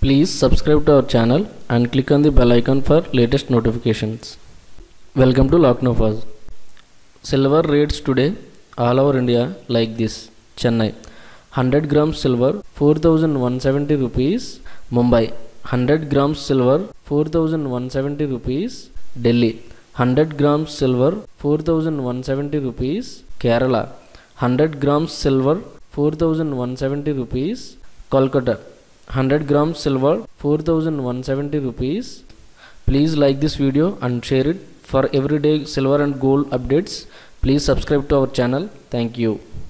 Please subscribe to our channel and click on the bell icon for latest notifications. Welcome to Laacnofas. Silver rates today all over India like this. Chennai 100 grams silver 4170 rupees. Mumbai 100 grams silver 4170 rupees. Delhi 100 grams silver 4170 rupees. Kerala 100 grams silver 4170 rupees. Kolkata 100 grams silver 4170 rupees. Please like this video and share it for everyday silver and gold updates. Please subscribe to our channel. Thank you.